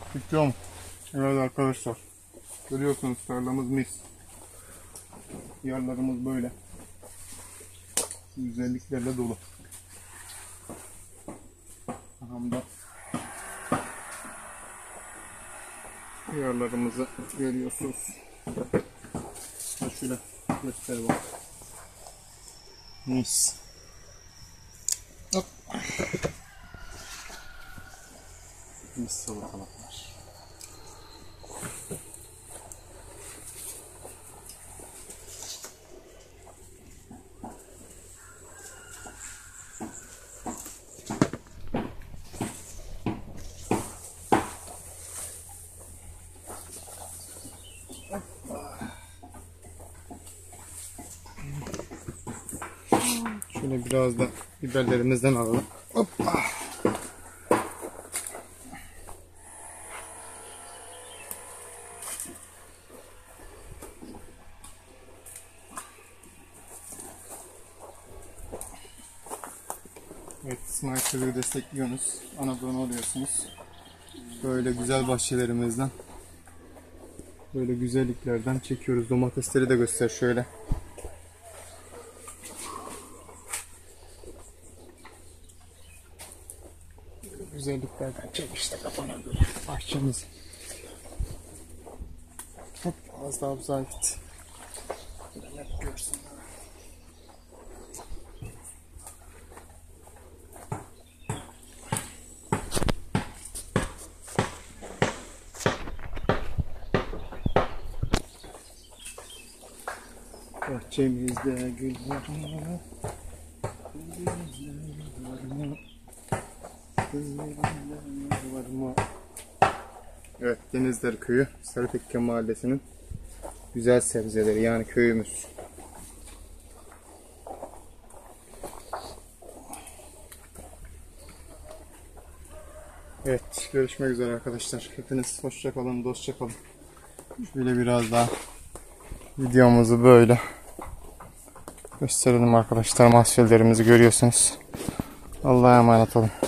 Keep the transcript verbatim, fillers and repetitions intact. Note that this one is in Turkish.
Bitiyor mu? Evet arkadaşlar. Görüyorsunuz tarlamız mis. Yerlerimiz böyle. Güzelliklerle dolu. Hamda yerlerimizi görüyorsunuz. Şöyle göster bak. Mis. Hop. Mis salatalıklar. Şöyle biraz da biberlerimizden alalım. Hoppa. Evet, İsmail Kırı'yı destekliyorsunuz. Ana abone oluyorsunuz. Böyle güzel bahçelerimizden, böyle güzelliklerden çekiyoruz. Domatesleri de göster şöyle. Güzelliklerden çek işte kafana göre bahçemizi. Hop, az daha uzağa git. Net görsün. Bahçemizde gül var mı? Var mı? Evet, Denizler Köyü, Sarıtekke Mahallesi'nin güzel sebzeleri, yani köyümüz. Evet, görüşmek üzere arkadaşlar. Hepiniz hoşça kalın, dostça kalın. Şöyle biraz daha videomuzu böyle gösterelim arkadaşlar. Mahsullerimizi görüyorsunuz. Allah'a emanet olun.